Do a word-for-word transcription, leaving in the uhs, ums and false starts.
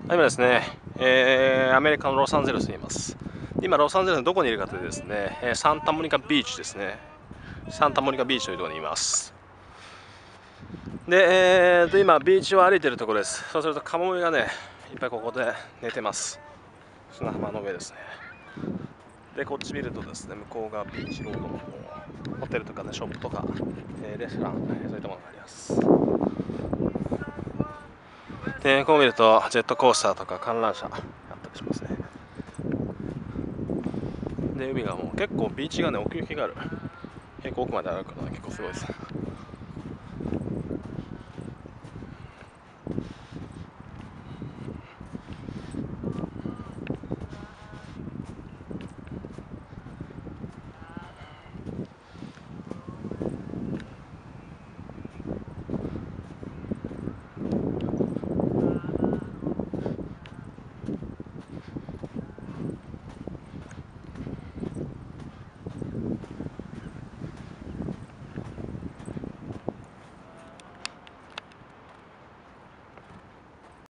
今ですね、えー、アメリカのロサンゼルスにいます。今、ロサンゼルスのどこにいるかというとですね、サンタモニカビーチですね。サンタモニカビーチというところにいます。で、えー、と今、ビーチを歩いているところです。そうすると、カモメがね、いっぱいここで寝てます。砂浜の上ですね。で、こっち見るとですね、向こうがビーチロードの方、ホテルとかね、ショップとか、えー、レストラン、そういったものがあります。で、こう見ると、ジェットコースターとか観覧車あったりしますね。で、海がもう結構ビーチがね、奥行きがある。結構奥まで歩くのは結構すごいです。